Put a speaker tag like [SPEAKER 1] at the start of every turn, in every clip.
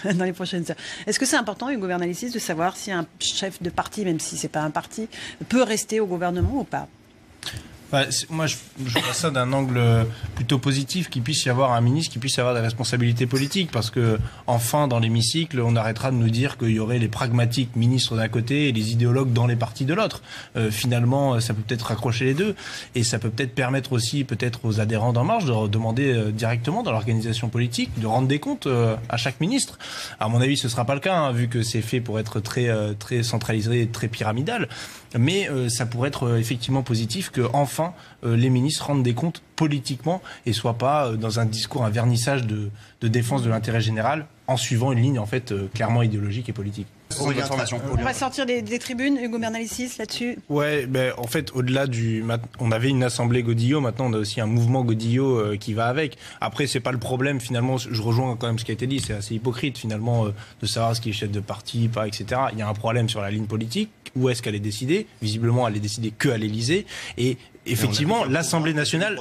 [SPEAKER 1] dans les prochaines heures. Est-ce que c'est important, Hugo Bernalicis, de savoir si un chef de parti, même si c'est pas un parti, peut rester au gouvernement ou pas?
[SPEAKER 2] Moi, je vois ça d'un angle plutôt positif, qu'il puisse y avoir un ministre qui puisse avoir des responsabilités politiques, parce que enfin, dans l'hémicycle, on arrêtera de nous dire qu'il y aurait les pragmatiques ministres d'un côté et les idéologues dans les partis de l'autre. Finalement, ça peut peut-être raccrocher les deux, et ça peut peut-être permettre aussi, aux adhérents d'En Marche de demander directement dans l'organisation politique de rendre des comptes à chaque ministre. À mon avis, ce sera pas le cas, vu que c'est fait pour être très centralisé et très pyramidal. Mais ça pourrait être effectivement positif que enfin les ministres rendent des comptes politiquement et soient pas dans un discours, un vernissage de défense de l'intérêt général en suivant une ligne en fait clairement idéologique et politique.
[SPEAKER 1] On va sortir des tribunes, Hugo Bernalicis, là-dessus.
[SPEAKER 2] Ouais, en fait, au-delà on avait une assemblée Godillot, maintenant on a aussi un mouvement Godillot qui va avec. Après, c'est pas le problème, finalement, je rejoins quand même ce qui a été dit, c'est assez hypocrite, finalement, de savoir ce qui est chef de parti, pas, etc. Il y a un problème sur la ligne politique, où est-ce qu'elle est décidée? Visiblement, elle est décidée qu'à l'Élysée, et effectivement, l'Assemblée nationale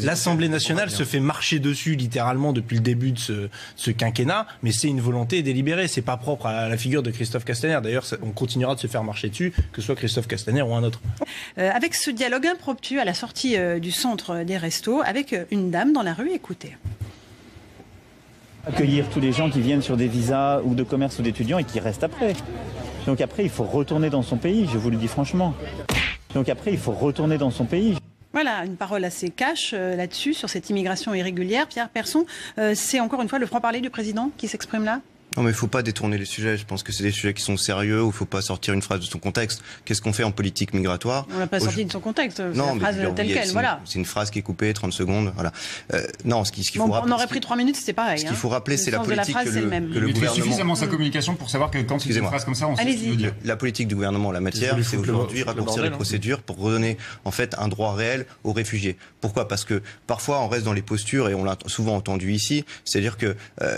[SPEAKER 2] se fait marcher dessus littéralement depuis le début de ce quinquennat, mais c'est une volonté délibérée, c'est pas propre à la figure de Christophe Castaner. D'ailleurs, on continuera de se faire marcher dessus, que ce soit Christophe Castaner ou un autre.
[SPEAKER 1] Avec ce dialogue impromptu à la sortie du centre des Restos, avec une dame dans la rue, écoutez.
[SPEAKER 3] Accueillir tous les gens qui viennent sur des visas ou de commerce ou d'étudiants et qui restent après. Donc après, il faut retourner dans son pays, je vous le dis franchement. Donc après, il faut retourner dans son pays.
[SPEAKER 1] Voilà, une parole assez cash là-dessus, sur cette immigration irrégulière. Pierre Persson, c'est encore une fois le franc-parler du président qui s'exprime là?
[SPEAKER 4] Non, mais il ne faut pas détourner les sujets. Je pense que c'est des sujets qui sont sérieux, où il ne faut pas sortir une phrase de son contexte. Qu'est-ce qu'on fait en politique migratoire?
[SPEAKER 1] On l'a pas sorti de son contexte, c'est
[SPEAKER 4] non,
[SPEAKER 1] la phrase telle quelle, voilà.
[SPEAKER 4] C'est une phrase qui est coupée, 30 secondes, voilà. Non, ce qu'il faut rappeler...
[SPEAKER 1] On aurait pris 3 minutes, c'était pareil.
[SPEAKER 4] Ce qu'il faut rappeler, c'est la politique que le gouvernement...
[SPEAKER 5] Il fait suffisamment sa communication pour savoir que quand il dit une phrase comme ça, on sait ce qu'il veut dire.
[SPEAKER 4] La politique du gouvernement en la matière, c'est aujourd'hui raccourcir les procédures pour redonner, en fait, un droit réel aux réfugiés. Pourquoi? Parce que parfois, on reste dans les postures, et on l'a souvent entendu ici, c'est-à-dire que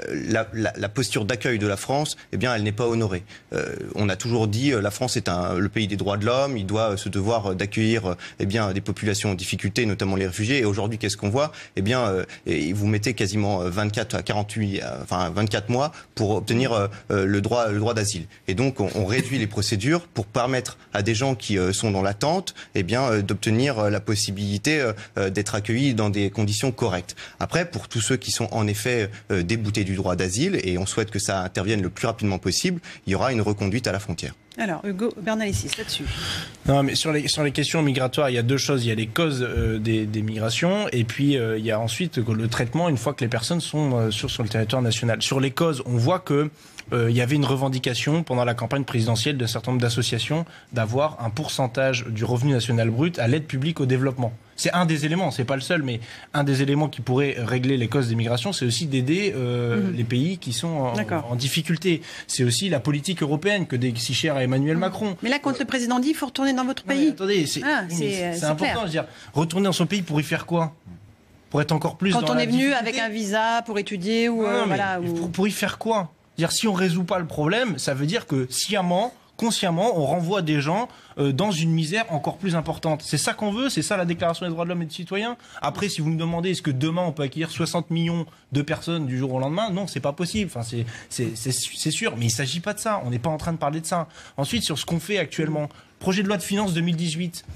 [SPEAKER 4] la posture d'accueil de la France, eh bien, elle n'est pas honorée. On a toujours dit la France est le pays des droits de l'homme, il doit se devoir d'accueillir eh bien des populations en difficulté, notamment les réfugiés. Et aujourd'hui, qu'est-ce qu'on voit? Eh bien, vous mettez quasiment 24 à 48, enfin 24 mois pour obtenir le droit d'asile. Et donc, on réduit les procédures pour permettre à des gens qui sont dans l'attente, eh bien, d'obtenir la possibilité d'être accueillis dans des conditions correctes. Après, pour tous ceux qui sont en effet déboutés du droit d'asile, et on souhaite que ça intervienne le plus rapidement possible, il y aura une reconduite à la frontière.
[SPEAKER 1] Alors, Hugo Bernalicis, là-dessus.
[SPEAKER 2] Non, mais sur les questions migratoires, il y a deux choses. Il y a les causes des migrations, et puis il y a ensuite le traitement une fois que les personnes sont sur le territoire national. Sur les causes, on voit que il y avait une revendication pendant la campagne présidentielle d'un certain nombre d'associations d'avoir un pourcentage du revenu national brut à l'aide publique au développement. C'est un des éléments, c'est pas le seul, mais un des éléments qui pourrait régler les causes des migrations, c'est aussi d'aider les pays qui sont en difficulté. C'est aussi la politique européenne que si chère à Emmanuel Macron.
[SPEAKER 1] Mais là, quand le président dit, il faut retourner dans votre pays.
[SPEAKER 2] Attendez, c'est important. Je veux dire, retourner dans son pays pour y faire quoi? Pour être encore plus
[SPEAKER 1] quand on est venu avec un visa pour étudier ou voilà.
[SPEAKER 2] Pour y faire quoi? Dire, si on résout pas le problème, ça veut dire que sciemment, consciemment, on renvoie des gens dans une misère encore plus importante. C'est ça qu'on veut, c'est ça la Déclaration des droits de l'homme et des citoyens. Après, si vous me demandez est-ce que demain on peut accueillir 60 millions de personnes du jour au lendemain, non, c'est pas possible. Enfin, c'est sûr, mais il s'agit pas de ça. On n'est pas en train de parler de ça. Ensuite, sur ce qu'on fait actuellement, projet de loi de finances 2018.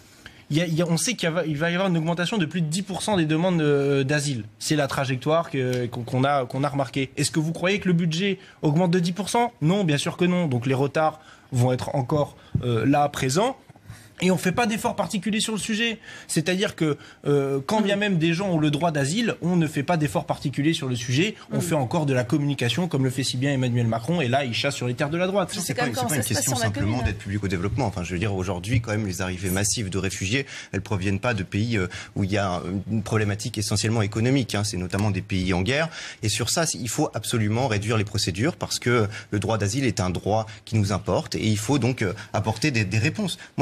[SPEAKER 2] On sait qu'il va y avoir une augmentation de plus de 10% des demandes d'asile. C'est la trajectoire qu'on a remarquée. Est-ce que vous croyez que le budget augmente de 10%? Non, bien sûr que non. Donc les retards vont être encore là, présents. Et on ne fait pas d'efforts particuliers sur le sujet. C'est-à-dire que quand bien même des gens ont le droit d'asile, on ne fait pas d'efforts particuliers sur le sujet. On fait encore de la communication, comme le fait si bien Emmanuel Macron, et là, il chasse sur les terres de la droite.
[SPEAKER 4] C'est pas une question simplement d'aide publique au développement. Enfin, je veux dire, aujourd'hui, quand même, les arrivées massives de réfugiés, elles proviennent pas de pays où il y a une problématique essentiellement économique. C'est notamment des pays en guerre. Et sur ça, il faut absolument réduire les procédures parce que le droit d'asile est un droit qui nous importe et il faut donc apporter des réponses. Moi, je suis tout à fait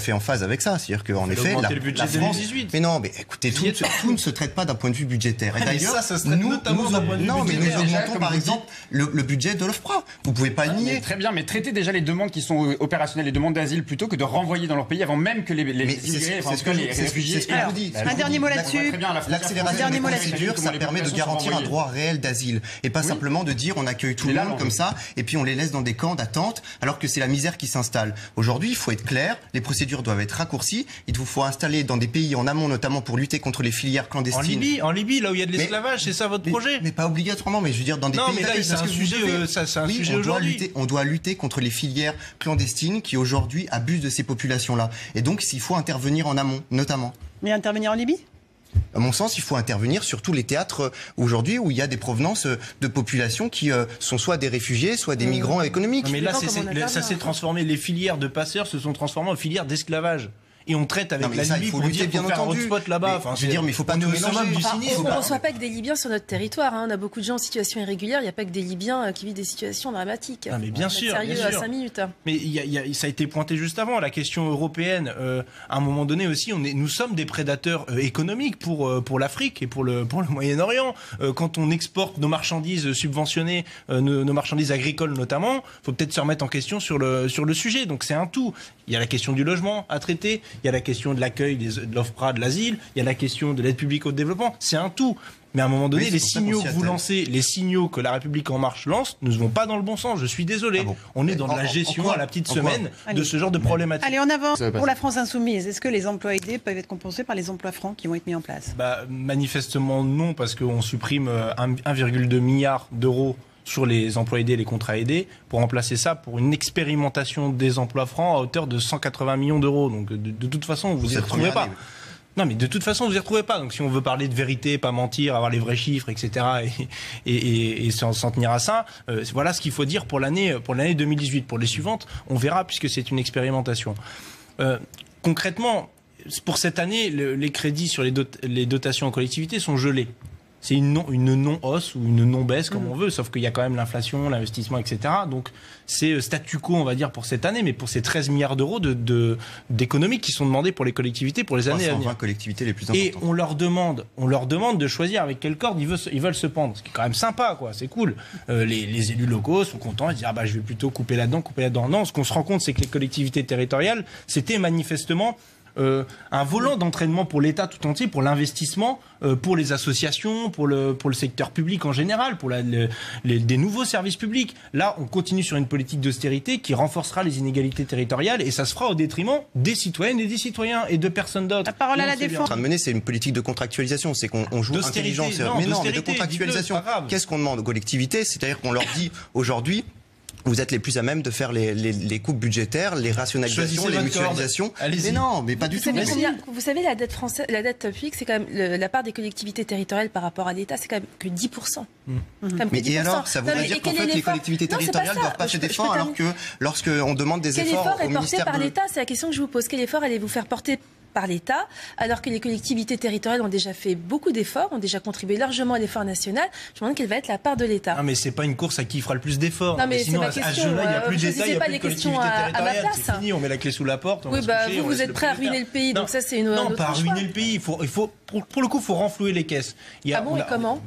[SPEAKER 4] fait en phase avec ça. C'est-à-dire qu'en effet,
[SPEAKER 2] le budget
[SPEAKER 4] la France...
[SPEAKER 2] 2018.
[SPEAKER 4] Mais non, mais écoutez, tout ne se traite pas d'un point de vue budgétaire. Et d'ailleurs,
[SPEAKER 2] ça se traite notamment d'un point de vue budgétaire.
[SPEAKER 4] Nous augmentons par exemple le budget de l'OFPRA. Vous pouvez pas le nier.
[SPEAKER 5] Très bien, mais traitez déjà les demandes qui sont opérationnelles, les demandes d'asile, plutôt que de renvoyer dans leur pays avant même que les immigrés, enfin, les réfugiés.
[SPEAKER 4] C'est ce que je vous dis.
[SPEAKER 1] Un dernier mot là-dessus.
[SPEAKER 4] L'accélération des procédures, ça permet de garantir un droit réel d'asile et pas simplement de dire on accueille tout le monde comme ça et puis on les laisse dans des camps d'attente alors que c'est la misère qui s'installe. Aujourd'hui, il faut être clair, les procédures doivent être raccourcies, il faut installer dans des pays en amont notamment pour lutter contre les filières clandestines.
[SPEAKER 2] En Libye, là où il y a de l'esclavage, c'est ça votre projet?
[SPEAKER 4] Mais pas obligatoirement, mais je veux dire dans des pays...
[SPEAKER 2] Non, mais là, c'est un sujet aujourd'hui.
[SPEAKER 4] On doit lutter contre les filières clandestines qui aujourd'hui abusent de ces populations-là. Et donc, il faut intervenir en amont, notamment.
[SPEAKER 1] Mais intervenir en Libye ?
[SPEAKER 4] À mon sens, il faut intervenir sur tous les théâtres aujourd'hui où il y a des provenances de populations qui sont soit des réfugiés, soit des migrants économiques.
[SPEAKER 2] Non, mais là, ça s'est transformé. Les filières de passeurs se sont transformées en filières d'esclavage. Et on traite avec la Libye pour dire qu'il faut faire un hotspot là-bas.
[SPEAKER 4] Je veux dire, mais il ne faut pas nous mélanger.
[SPEAKER 6] On ne reçoit pas que des Libyens sur notre territoire. On a beaucoup de gens en situation irrégulière. Il n'y a pas que des Libyens qui vivent des situations dramatiques.
[SPEAKER 2] Ah, mais bien sûr.
[SPEAKER 6] Sérieux à 5 minutes.
[SPEAKER 2] Mais ça a été pointé juste avant. La question européenne, à un moment donné aussi, nous sommes des prédateurs économiques pour l'Afrique et pour le Moyen-Orient. Quand on exporte nos marchandises subventionnées, nos marchandises agricoles notamment, il faut peut-être se remettre en question sur le sujet. Donc c'est un tout. Il y a la question du logement à traiter, il y a la question de l'accueil de l'OFPRA, de l'asile, il y a la question de l'aide publique au développement, c'est un tout. Mais à un moment donné, les signaux que vous lancez, les signaux que La République En Marche lance, ne vont pas dans le bon sens, je suis désolé. On est dans de la gestion à la petite semaine de ce genre de problématique.
[SPEAKER 1] Allez, en avant pour la France Insoumise. Est-ce que les emplois aidés peuvent être compensés par les emplois francs qui vont être mis en place ?
[SPEAKER 2] Manifestement non, parce qu'on supprime 1,2 milliard d'euros sur les emplois aidés et les contrats aidés, pour remplacer ça pour une expérimentation des emplois francs à hauteur de 180 millions d'euros. Donc de toute façon, vous y retrouverez pas. Non, mais de toute façon, vous y retrouvez pas. Donc si on veut parler de vérité, pas mentir, avoir les vrais chiffres, etc., et s'en tenir à ça, voilà ce qu'il faut dire pour l'année 2018. Pour les suivantes, on verra, puisque c'est une expérimentation. Concrètement, pour cette année, les crédits sur les dotations en collectivité sont gelés. C'est une non-hausse ou une non-baisse, comme on veut, sauf qu'il y a quand même l'inflation, l'investissement, etc. Donc c'est statu quo, on va dire, pour cette année, mais pour ces 13 milliards d'euros d'économies qui sont demandées pour les collectivités pour les années à venir.
[SPEAKER 4] 320 collectivités les plus importantes.
[SPEAKER 2] Et on leur demande de choisir avec quelle corde ils veulent se pendre. Ce qui est quand même sympa, quoi. C'est cool. Les élus locaux sont contents, ils disent je vais plutôt couper là-dedans, couper là-dedans. Non, ce qu'on se rend compte, c'est que les collectivités territoriales, c'était manifestement un volant d'entraînement pour l'État tout entier, pour l'investissement, pour les associations, pour le secteur public en général, pour des nouveaux services publics. Là, on continue sur une politique d'austérité qui renforcera les inégalités territoriales et ça se fera au détriment des citoyennes et des citoyens et de personnes d'autres.
[SPEAKER 1] La parole à la défense.
[SPEAKER 4] En train de mener, c'est une politique de contractualisation, c'est qu'on joue intelligent. Mais de contractualisation. Qu'est-ce qu'on demande aux collectivités ? C'est-à-dire qu'on leur dit aujourd'hui, vous êtes les plus à même de faire les coupes budgétaires, les rationalisations, les mutualisations. Mais non, mais pas du tout.
[SPEAKER 6] Vous savez, la dette publique, c'est quand même la part des collectivités territoriales par rapport à l'État, c'est quand même que 10%.
[SPEAKER 4] Mais et alors, ça voudrait dire qu'en fait, les collectivités territoriales ne doivent pas faire d'efforts, alors que lorsqu'on demande des efforts au ministère...
[SPEAKER 6] Quel effort est porté par l'État ? C'est la question que je vous pose. Quel effort allez-vous faire porter par l'État, alors que les collectivités territoriales ont déjà fait beaucoup d'efforts, ont déjà contribué largement à l'effort national. Je me demande quelle va être la part de l'État.
[SPEAKER 2] Non, mais c'est pas une course à qui fera le plus d'efforts.
[SPEAKER 6] Non, mais c'est ma question.
[SPEAKER 2] Il n'y a plus d'État, il n'y a plus de
[SPEAKER 6] collectivité territoriale.
[SPEAKER 2] C'est fini, on met la clé sous la porte.
[SPEAKER 6] Oui, vous êtes prêt à ruiner le pays, donc ça c'est une
[SPEAKER 2] Non, pas à ruiner le pays. Il faut, pour le coup, il faut renflouer les caisses.
[SPEAKER 6] Et comment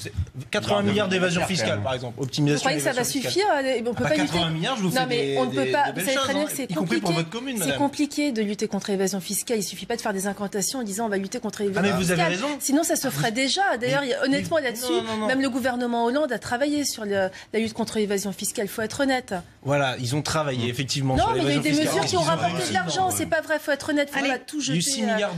[SPEAKER 2] 80 milliards d'évasion fiscale, par exemple. Optimisation.
[SPEAKER 6] Vous croyez que ça va suffire ? On peut pas lutter.
[SPEAKER 2] 80 milliards, je vous fais des
[SPEAKER 6] on ne peut pas. Vous savez très bien que c'est
[SPEAKER 2] compliqué.
[SPEAKER 6] C'est compliqué de lutter contre l'évasion fiscale. Il suffit pas de faire des incantations en disant on va lutter contre l'évasion fiscale.
[SPEAKER 2] Mais vous avez raison.
[SPEAKER 6] Sinon, ça se ferait déjà. D'ailleurs, honnêtement, là-dessus, même le gouvernement Hollande a travaillé sur la lutte contre l'évasion fiscale. Il faut être honnête.
[SPEAKER 2] Voilà, ils ont travaillé effectivement sur l'évasion fiscale.
[SPEAKER 6] Non, mais il y a eu des mesures qui ont rapporté de l'argent. C'est pas vrai. Il faut être honnête. Il faut pas tout jeter.
[SPEAKER 2] Il y a eu 6 milliards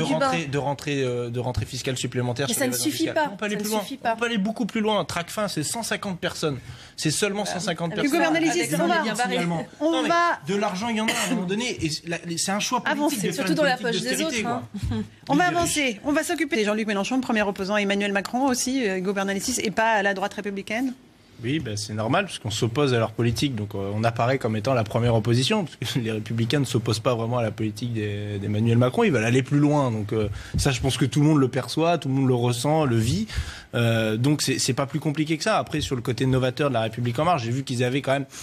[SPEAKER 2] de rentrées fiscales supplémentaires.
[SPEAKER 6] Mais ça ne suffit pas.
[SPEAKER 2] On peut aller plus loin. On peut aller beaucoup plus loin. Tracfin, c'est 150 personnes. C'est seulement 150 personnes.
[SPEAKER 1] Hugo Bernalicis, on va.
[SPEAKER 2] De l'argent, il y en a à un moment donné. C'est un choix politique.
[SPEAKER 6] Surtout dans la poche des autres.
[SPEAKER 1] On va avancer. On va s'occuper de Jean-Luc Mélenchon, premier opposant, Emmanuel Macron aussi, Hugo Bernalicis, et pas à la droite républicaine.
[SPEAKER 2] Oui, c'est normal, puisqu'on s'oppose à leur politique. Donc on apparaît comme étant la première opposition, parce que les Républicains ne s'opposent pas vraiment à la politique d'Emmanuel Macron. Ils veulent aller plus loin. Donc ça, je pense que tout le monde le perçoit, tout le monde le ressent, le vit. Donc c'est pas plus compliqué que ça. Après, sur le côté novateur de la République En Marche, j'ai vu qu'ils avaient quand même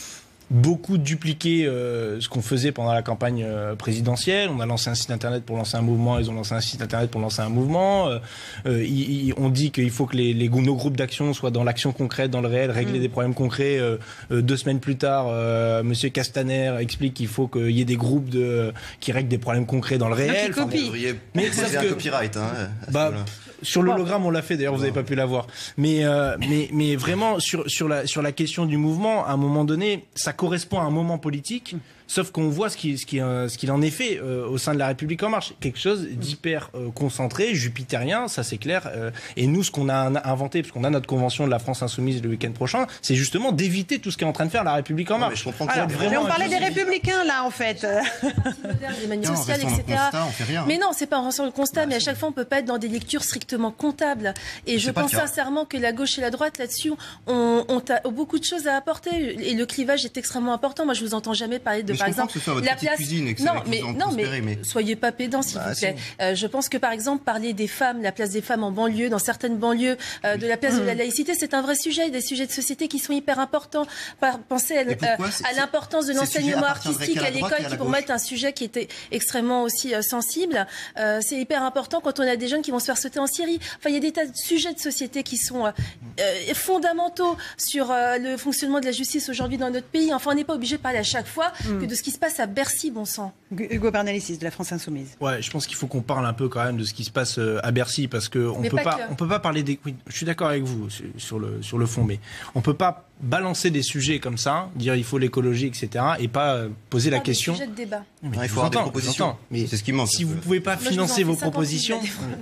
[SPEAKER 2] beaucoup dupliqué ce qu'on faisait pendant la campagne présidentielle. On a lancé un site internet pour lancer un mouvement, ils ont lancé un site internet pour lancer un mouvement. On dit qu'il faut que nos groupes d'action soient dans l'action concrète, dans le réel, régler des problèmes concrets. 2 semaines plus tard, Monsieur Castaner explique qu'il faut qu'il y ait des groupes qui règlent des problèmes concrets dans le réel.
[SPEAKER 4] Vous devriez poser un copyright.
[SPEAKER 2] Sur l'hologramme, on l'a fait. D'ailleurs, vous n'avez pas pu l'avoir. Mais vraiment, sur la question du mouvement, à un moment donné, ça correspond à un moment politique. Sauf qu'on voit ce qu'il en est fait au sein de la République en marche. Quelque chose d'hyper concentré, jupitérien, ça c'est clair. Et nous, ce qu'on a inventé, parce qu'on a notre convention de la France Insoumise le week-end prochain, c'est justement d'éviter tout ce qu'est en train de faire la République en marche.
[SPEAKER 1] Mais on parlait des Républicains, là, en fait.
[SPEAKER 6] Des manières sociales, etc. Mais non, c'est pas en sur le constat, mais à chaque fois, on peut pas être dans des lectures strictement comptables. Et je pense sincèrement que la gauche et la droite, là-dessus, ont beaucoup de choses à apporter. Et le clivage est extrêmement important. Moi, je vous entends jamais parler de, par exemple,
[SPEAKER 4] la place. Cuisine et que
[SPEAKER 6] mais soyez pas pédants, s'il vous plaît. Je pense que, par exemple, parler des femmes, la place des femmes en banlieue, dans certaines banlieues, de la place de la laïcité, c'est un vrai sujet. Des sujets de société qui sont hyper importants. Pensez à l'importance de l'enseignement artistique à l'école, qui pour moi est un sujet qui était extrêmement aussi sensible. C'est hyper important quand on a des jeunes qui vont se faire sauter en Syrie. Enfin, il y a des tas de sujets de société qui sont fondamentaux sur le fonctionnement de la justice aujourd'hui dans notre pays. Enfin, on n'est pas obligé de parler à chaque fois que de ce qui se passe à Bercy, bon sang.
[SPEAKER 1] Hugo Bernalicis, de la France Insoumise.
[SPEAKER 2] Ouais, je pense qu'il faut qu'on parle un peu quand même de ce qui se passe à Bercy, parce que on peut pas parler des. Oui, je suis d'accord avec vous sur le fond, mais on peut pas balancer des sujets comme ça, dire il faut l'écologie, etc., et pas poser la question.
[SPEAKER 6] Sujet de débat.
[SPEAKER 4] Il faut avoir des propositions.
[SPEAKER 2] Mais
[SPEAKER 4] c'est ce qui manque.
[SPEAKER 2] Si vous pouvez pas financer vos propositions,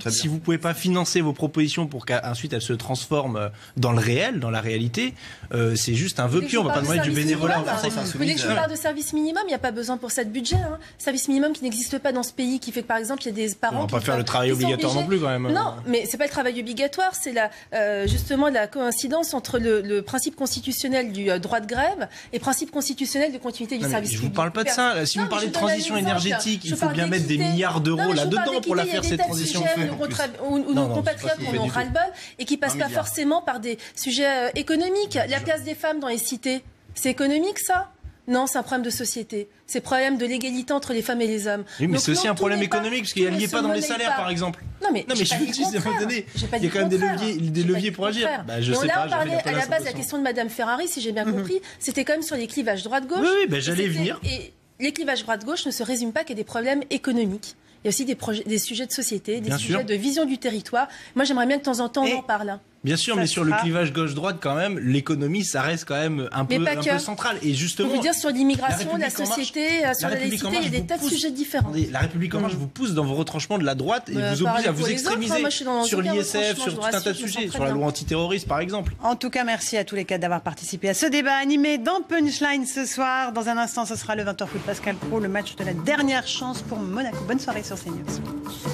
[SPEAKER 2] pour qu'ensuite elles se transforment dans le réel, dans la réalité, c'est juste un vœu pieux. On va pas demander du bénévolat.
[SPEAKER 6] Vous voulez que je parle de service minimum? Il n'y a pas besoin pour ça de budget. Service minimum qui n'existe pas dans ce pays, qui fait que par exemple il y a des parents.
[SPEAKER 2] On va pas faire le travail obligatoire non plus quand même.
[SPEAKER 6] Non, mais c'est pas le travail obligatoire, c'est justement la coïncidence entre le principe constitutionnel du droit de grève et le principe constitutionnel de continuité du service public.
[SPEAKER 2] Je vous parle pas de ça. Si vous parlez de transition énergétique, il faut bien mettre des milliards d'euros là-dedans pour la faire, cette transition.
[SPEAKER 6] Ou nos compatriotes qui en ont ras-le-bol et qui passent pas forcément par des sujets économiques. La place des femmes dans les cités, c'est économique ça? Non, c'est un problème de société. C'est un problème de l'égalité entre les femmes et les hommes.
[SPEAKER 2] Oui, mais c'est aussi un problème économique, parce qu'il n'y a pas dans les salaires, par exemple.
[SPEAKER 6] Non, mais je vous dis, à un moment donné, il y a quand même des leviers pour agir.
[SPEAKER 2] Je sais pas.
[SPEAKER 6] On parlait à la base, la question de Madame Ferrari, si j'ai bien compris, c'était quand même sur les clivages droite-gauche.
[SPEAKER 2] Oui, j'allais venir.
[SPEAKER 6] Et les clivages droite-gauche ne se résument pas qu'à des problèmes économiques. Il y a aussi des sujets de société, des sujets de vision du territoire. Moi, j'aimerais bien que de temps en temps, on en parle.
[SPEAKER 2] Bien sûr, mais sur le clivage gauche-droite, quand même, l'économie, ça reste quand même un peu central. Et justement,
[SPEAKER 6] je peux vous dire, sur l'immigration, la société, sur la laïcité, il y a des tas de sujets différents.
[SPEAKER 2] La République en marche vous pousse dans vos retranchements de la droite et vous oblige à vous extrémiser sur l'ISF, sur tout un tas de sujets, sur la loi antiterroriste, par exemple.
[SPEAKER 1] En tout cas, merci à tous les quatre d'avoir participé à ce débat animé dans Punchline ce soir. Dans un instant, ce sera le 20h foot Pascal Pro, le match de la dernière chance pour Monaco. Bonne soirée sur CNews.